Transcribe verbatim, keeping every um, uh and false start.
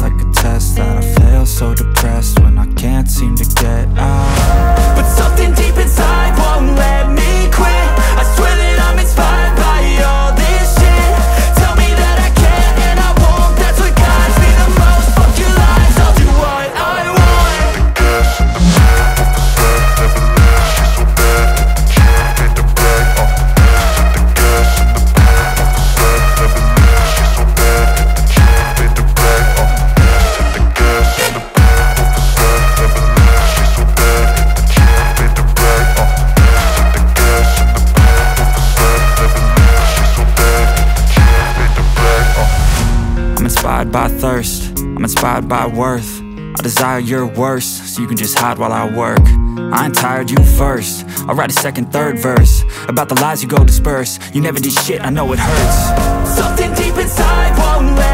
like a test that I fail, so depressed when I can't seem to get out. But something deep inside won't let me quit. I swear that I'm inspired by all this shit. Tell me that I can and I won't, that's what guides me the most. Fuck your lies, I'll do what I want. The gas in the back of the set never leaves. She's so bad that the can't pay the brag. Uh, the gas in the back of the set never leaves. She's so bad that the can't pay the brag. Uh, the gas in the back of the set never leaves. She's so bad that the can't pay the brag. Uh, the gas in the back of the set never leaves. She's so bad that the can't pay the brag. Uh. I'm inspired by thirst, I'm inspired by worth. I desire your worst, so you can just hide while I work. I ain't tired, you first. I'll write a second, third verse about the lies you go disperse. You never did shit, I know it hurts. Something deep inside won't let